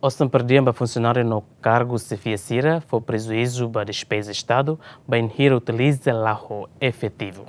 Ostan perdiam para funcionário no cargo se fiacira, foi prejuízo para despesa Estado, bem hira utiliza lá efetivo.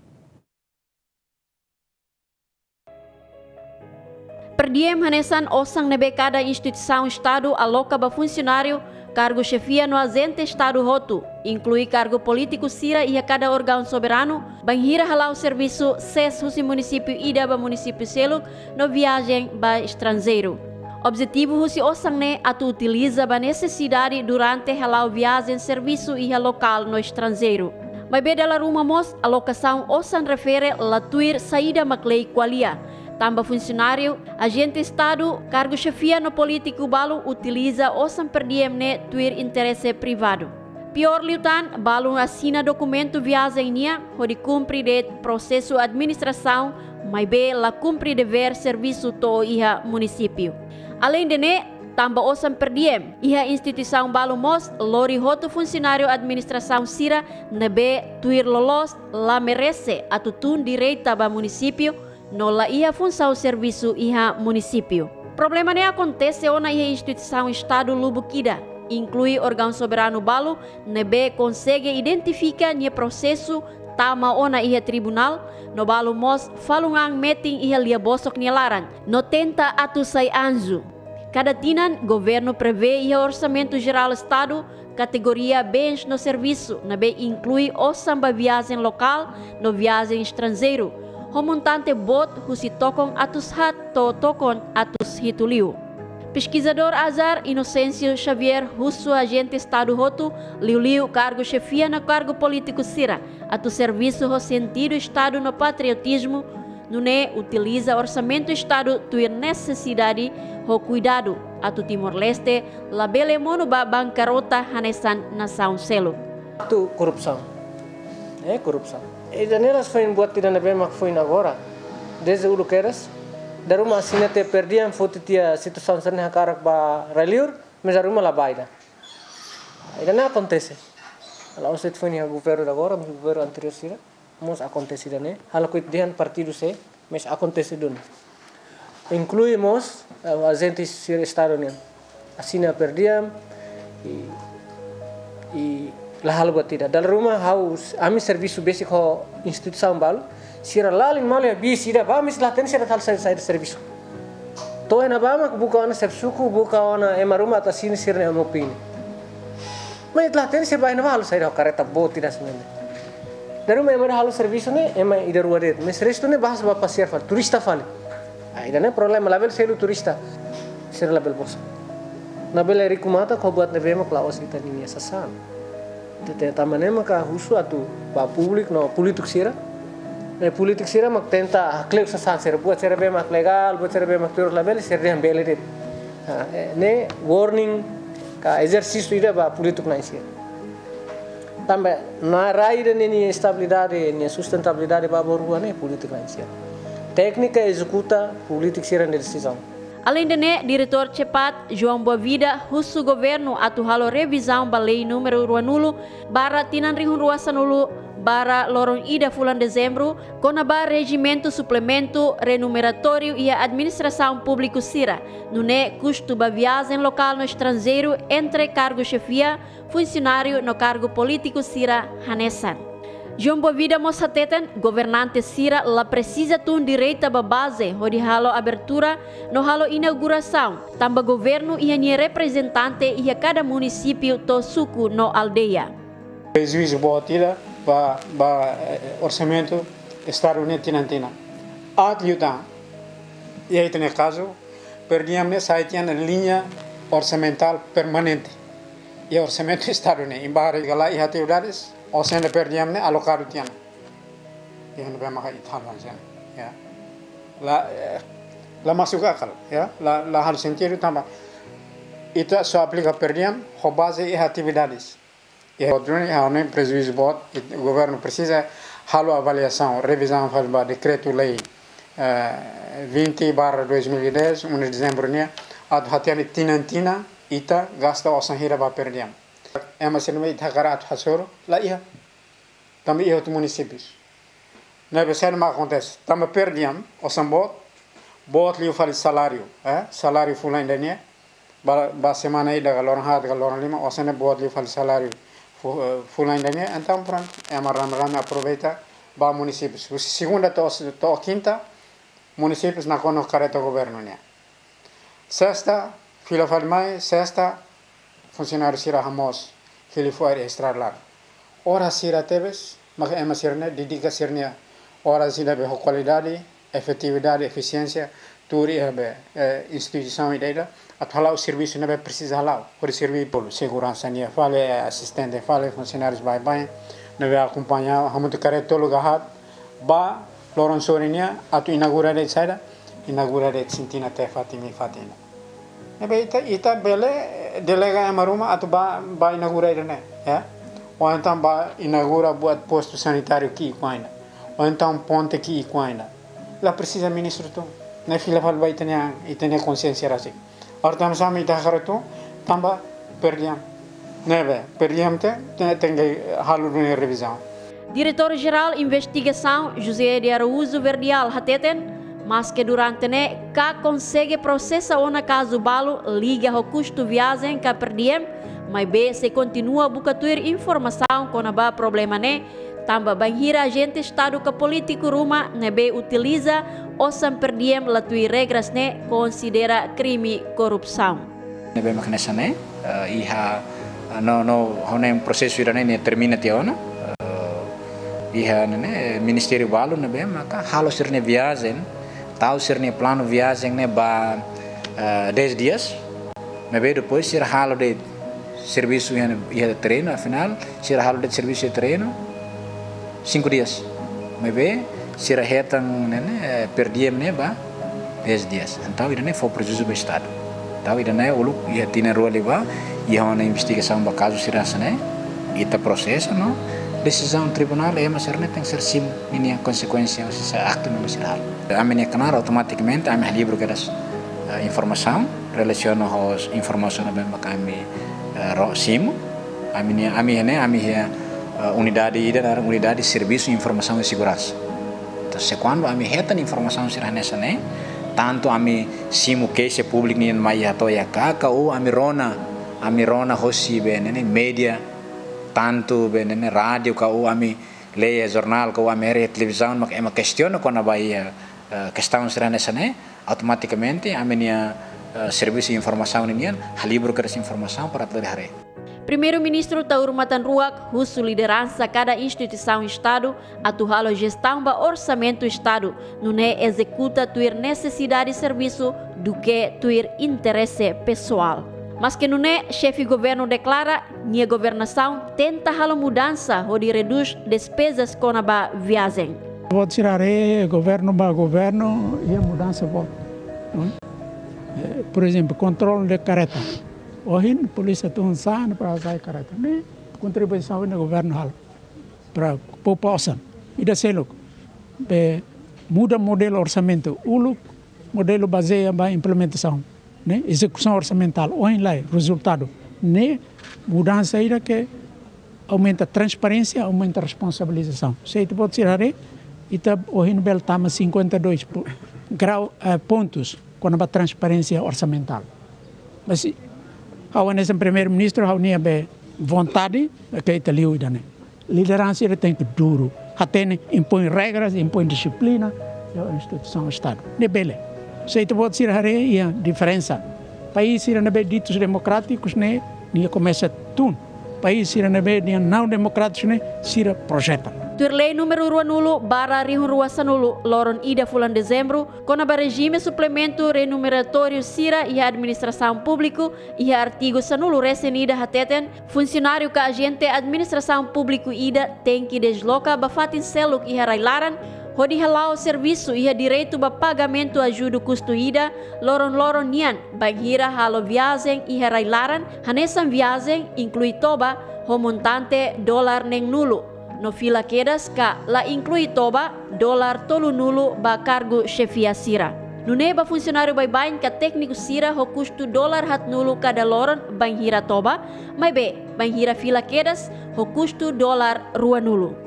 Perdiem hanesan osang nebe cada instituição Estado aloca para funcionário cargo chefia no agente Estado roto, inclui cargo político sira e a cada órgão soberano, bem hira halau serviço ses husi município ida para município seluk no viagem para estrangeiro. Objetivo husi osang ne atu utiliza para necessidade durante halau viagem serviço e local no estrangeiro. Mas beda la rumah mos alocação osang refere la tuir saída maclei qualia. Tamba funcionário, agente Estado, cargo chefia no político balu utiliza osam perdiem ne tuir interesse privado. Pior liutan, balu assina documento viagem nia, hodi cumpri de processo administração, mas be la cumpri dever serviço to iha município. Além de ne, tamba osam perdiem, iha instituição balu mos, lori hoto funcionário administração sira, nebe tuir lolos la merece atutun direita ba município, no la ia função serviço iha município. Problema ne acontece ona iha instituição Estado Lubukida, inclui órgão soberano balu, nebe consegue identificar nia processo tama ona iha tribunal, no balu mos falungang meeting iha lia bosok nia laran, no tenta atu sai anju. Cada tinan, governo prevê iha orçamento geral Estado, categoria bens no serviço, nebe inclui osamba viagem local, no viagem estrangeiro, homontante bot husi tokong atus hat to tokon atus hituliu. Pesquisador Azar Inocêncio Xavier husu agente Estado roto, liu cargo chefia no cargo político sira, atu serviço ho sentido Estado no patriotismo, nune utiliza orçamento Estado tuir necessidade ho cuidado, atu Timor-Leste, labele mono ba bancarota hanesan nação selo. Tu corrupção. É corrupção. E janelas foi buat tidak nabe mak foi agora. Desde o luqueras, da rumah asina te perdiam foto tia situação sana karak ba reliur, mas a rumah lá baida. Ainda não acontece. Kalau set foi ni governo agora, mas governo anterior sira, mos acontece dane. Hal ko dihan partido se, mas acontece dun. Incluímos agentes sira estado nian. Asina perdiam e la hal buat tidak. Dalam rumah haus, ami serviço basic ho instituição balu, sira lalin malia bis ida ba mis laten sira hal saya serviço. To ena ba mak buka ona serviço buka ona ema rumah atas sini sira ema pini. Mas laten sira ba ena hal saya kareta bot tidak sebenarnya. Dari rumah ema hal serviço ne ema ida rua det. Mas resto ne bahas ba pasir fal turista fal. Ida ne problema label selu turista. Sira label bos. Nabel rikumata ko buat nebe mak laos kita ni sasan. Tete tamane maka husu atu pa publik no politik sira. Politik sira mak tenta kleu sasan sira buat sira be mak legal, buat sira be mak tur label sira dem bele dit. Ne warning ka exercício ida ba politik na sira. Tambah na raida ni estabilidade, ni sustentabilidade ba borua ne politik na sira. Técnica executa politik sira de decisão. Além de ne, diretor cepat João Boavida husu governo atu halo revisão ba lei número 2 bara tinan rihun ruasanulu bara lorong ida fulan dezembro kona ba regimento suplemento renumeratório e a administração público sira nune custo ba viagem local no estrangeiro entre cargo chefia funcionário no cargo político sira hanesan. João Boavida mosatetan governante sira la precisa tun direita ba base hodi halo abertura no halo inauguração tamba governo ia ni representante ia cada município to suku no aldeia. Prejuízo botila ba orçamento Estado tinantina. Atliutan. E aí tem caso perdíamos saitian linha orçamental permanente. E orçamento Estado ne embara gala ia atividades o sen perdiam ne alocado tiana. Yang lebih makai ithalan sen. Ya. La masuk akal, ya. La hal sentido tambah. Itu só aplica perdiam ho base e atividades. E outro é um prejuízo bot, o governo precisa halo avaliação, revisão faz ba decreto lei 20/2010, 1 de dezembro ne ad hatian tinantina ita gasta osanhira ba perdiam. Ema senme itakarat hasoro la ia também ia outro municípios na vez não acontece também perdiam o sambot bot liu fali salário salário fulano dania ba semana ida galorang hat galorang lima osane buat li fal salário fulan dania então pronto é uma rama aproveita ba municípios segunda to quinta municípios na kono careta governo nia sexta fila fal mai sexta funcionário sira hamos fili for extra lá ora sira tebes maka ema sirne dedica sirnia ora sira be qualidade efetividade eficiência turi be instituição ideia athalau serviço nebe precisa halau por servir por segurança nia fale assistente fale funcionários bem nebe acompanhar hamutu careto lugar ba loron sorinia atu inaugura de saida inaugura de sintina te fatima nebe ita bele delega amaruma atu ba inaugura de ya ou então ba inaugura buat posto sanitário aqui quaina ou então ponte aqui quaina lá precisa ministro tu na fila fal vai tenha consciência assim ortam sami ita haratu tamba perdiam neve perdiam tem halu de revisão. Diretor-Geral Investigação José de Araújo Verdial hateten mas que durante ne cá consegue processar o caso balo liga ao custo viagem que perdiem mas B se continua a buscar informação com a problema né tamba banhira agente estado que político ruma ne B utiliza ou sem perdiem la tui regras ne considera crime corrupção ne B magnesa ne iha no honem processo irane ne termina tiona iha ne ministério balo ne B maka halo sirne viagem tahu sirne plano viagem ne ba 10 dias ne B depois sir halo de serviço ia treino afinal sira halo de serviço de treino 5 dias mas sira hetang né perdiem né ba 10 dias então irane foi prejuízo do estado então irane ulu ia tina rua leva ia uma investigação ba caso sira né ita processo no decisão tribunal é mas irane tem ser sim ini consequência se acto no sira a minha canal automaticamente a minha livro que das informação relaciona aos informações bem kami SIM, unidade de serviço, informação e segurança. Então, se quando a reta informação será nessa né, tanto a SIM que se público nem mais a toia caca ou a mirona hosi bem média, tanto bem rádio ou a leia jornal ou a televisão, mas é uma questão quando a bahia questão será nessa né, automaticamente a minha serviço de informação unian halibro que essa informação para toda a rede. Primeiro-ministro Taur Matanruak, russo liderança cada instituição Estado, atual a gestão do orçamento Estado, não é executa tuir necessidade de serviço do que tuir interesse pessoal. Mas que não é chefe governo declara, minha governação tenta a mudança ou de reduz despesas com a viagem. Vou tirar governo e a mudança vou. Por exemplo, controle de careta. Hoje a polícia está usando para usar careta. Nem contribuição do governo para a população. E da selo, muda modelo orçamento. O modelo baseia na implementação, né? Execução orçamental. Hoje lá resultado, né? Mudança aí que aumenta a transparência, aumenta a responsabilização. Se tu pode tirar e tá hoje no belo tama 52 pontos com a transparência orçamental. Mas ao nesse primeiro-ministro ao nem a vontade que está ali né. Liderança ele tem que duro, até impõe regras, impõe disciplina, é a instituição do Estado. De bele. Se tu pode tirar aí a diferença. País ir na ditos democráticos né, nem começa tudo. País ir na não democráticos né, sira projeta. Lei número 2/Rihun Loron Ida Fulan Dezembro, com o regime suplemento remuneratório Sira e a administração pública e artigo Sanulu recenida hateten, funcionário que agente administração pública Ida tem que desloca bafatin seluk e harailaran, hodi halau serviço e direito a pagamento ajuda custo Ida, loron nian, banhira halo viagem e harailaran, hanesan viagem inclui toba, ho montante dólar neng nulu. No fila quedas ka la inclui toba dolar tolu nulu ba cargo chefia Sira. Nune ba funcionário bain ka técnico Sira ho custo dolar hat nulu cada loron banhira toba, mai be banhira fila quedas ho custo dolar rua nulu.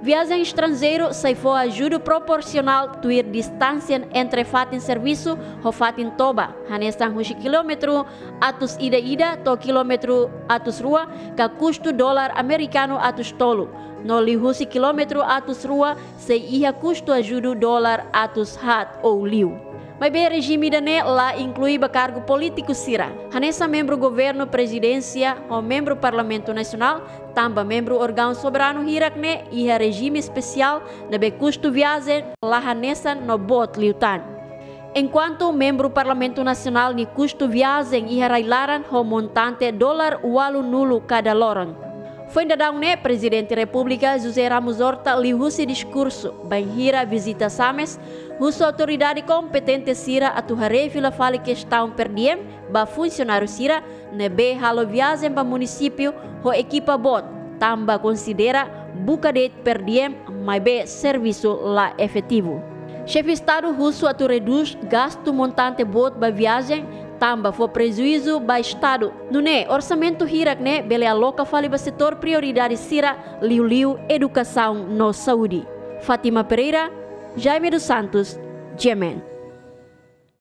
Viagem estrangeiro sai for ajuda proporcional tuir distância entre fatin serviço ho fatin toba. Hanesang husi kilometro atus ida to kilometro atus rua ka custo dólar americano atus tolu. No li husi kilometro atus rua sai iha custo ajuda dólar atus hat ou liu. Mas bem regime dane lá inclui cargo político sira. Hanessa membro governo presidência ou membro parlamento nacional, também membro órgão soberano hirakne e regime especial na be custo viagem lá hanessa no bot liutan. Enquanto membro parlamento nacional ni custo viagem e railaran ho montante dólar walu nulu cada lorang. Foi dadang Presidente República José Ramos Horta lihusi discurso banhira visita Sames, huso autoridade competente sira atu harefila fale questão per diem ba funcionário sira nebe halo viagem ba município ho equipa bot tamba considera buka det per diem mai be serviço lá efetivo. Chefe Estado huso atu reduz gasto montante bot ba viagem tamba for prejuízo ba Estado. Nune, orçamento hirakne bele aloca fali ba setor prioridade sira liu educação no saúde. Fátima Pereira, Jaime dos Santos, Jemen.